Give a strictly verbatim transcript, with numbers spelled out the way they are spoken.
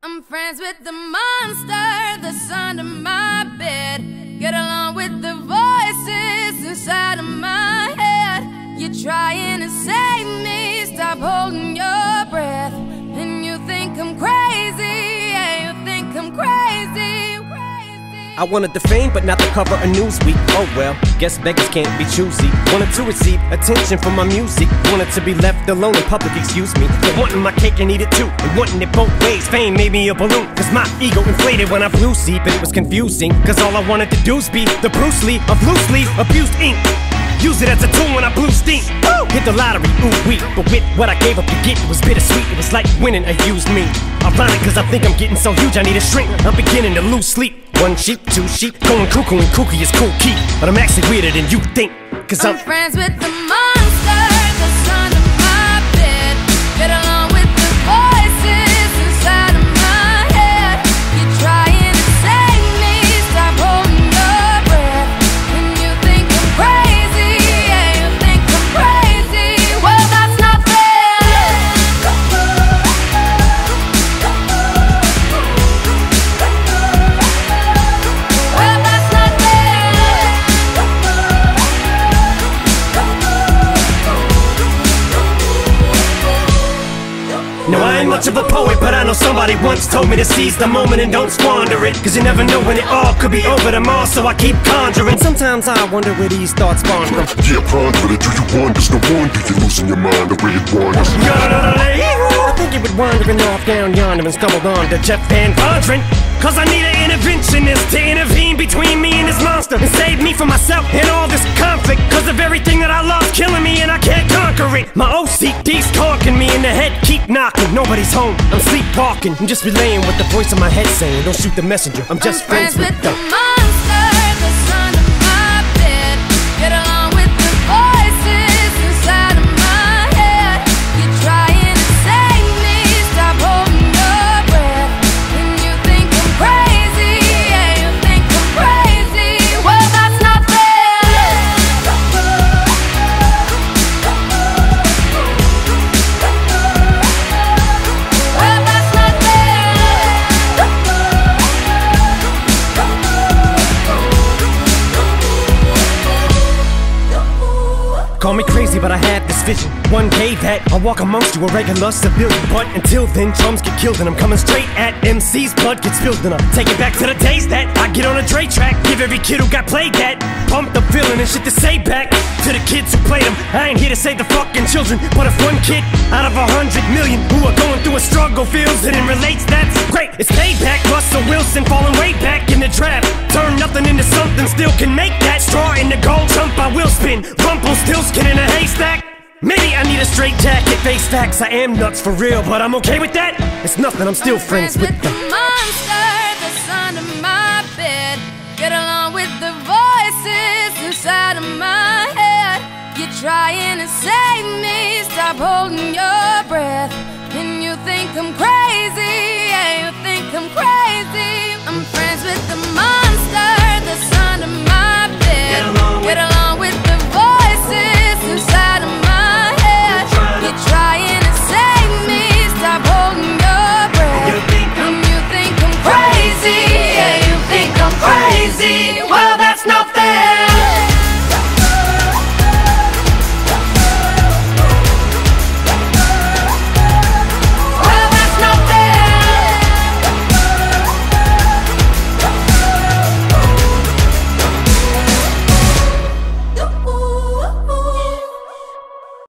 I'm friends with the monster that's under my bed. Get along with the voices inside of my head. You're trying to save me, stop holding your breath. And you think I'm crazy, yeah, you think I'm crazy, crazy. I wanted the fame, but not the cover of Newsweek. Oh well, guess beggars can't be choosy. Wanted to receive attention from my music. Wanted to be left alone in public, excuse me. But wanting my cake and eat it too, and wanting it both ways. Fame made me a balloon, cause my ego inflated when I flew see. But it was confusing, cause all I wanted to do was be the Bruce Lee of loosely abused ink. Use it as a tool when I blew steam. Woo! Hit the lottery, ooh wee. But with what I gave up to get, it was bittersweet. It was like winning a used me. Ironic, cause I think I'm getting so huge I need a shrink. I'm beginning to lose sleep. One sheep, two sheep, going cuckoo and kooky is cool key. But I'm actually weirder than you think, cause I'm, I'm friends with the monster that's under my bed. Get along with the voices inside of my head. You're trying to save me, stop holding your breath. And you think I'm crazy, yeah, you think I'm crazy. Well, that's not fair. Well, that's not fair. no, I ain't much of a poet, but I know somebody once told me to seize the moment and don't squander it. Cause you never know when it all could be over tomorrow, so I keep conjuring. Sometimes I wonder where these thoughts spawn from. Yeah, ponder it, do you wonder? No wonder you're losing your mind the way it wanders. I think you would wandering off down yonder and stumbled on to Jeff Van Vondren. Cause I need an interventionist to intervene between me and this monster and save me from myself and all this conflict. Cause of everything that I love killing me and I can't conquer it. My O C D's conking me in the head, keep knocking. Nobody's home, I'm sleepwalking. I'm just relaying what the voice in my head saying. Don't shoot the messenger, I'm just I'm friends, friends with with the the monster that's under my bed. Get along with the voices inside of my head. You're trying to save me, stop holding your breath. And you think I'm crazy, yeah, you think I'm crazy. Well, that's not fair. Well, that's not fair. Call me crazy, but I had this vision. One day that I'll walk amongst you, a regular civilian. But until then, drums get killed and I'm coming straight at M C's. Blood gets spilled and I'll take it back to the days that I get on a Dre track. Give every kid who got played that pumped up feeling and shit to say back to the kids who played them. I ain't here to save the fucking children, but if one kid out of a hundred million who are going through a struggle feels it and relates, that's great. It's payback. Russell Wilson falling way back in the draft. Turn nothing into something, still can make that. Straw in the gold jump, I will spin. Rumpelstiltskin in a haystack. Maybe I need a straight jacket, face facts. I am nuts for real, but I'm okay with that. It's nothing, I'm still I'm friends, friends with with the the monster that's under my bed. Get along with the voices inside of my head. You're trying to save me, stop holding your breath. And you think I'm crazy,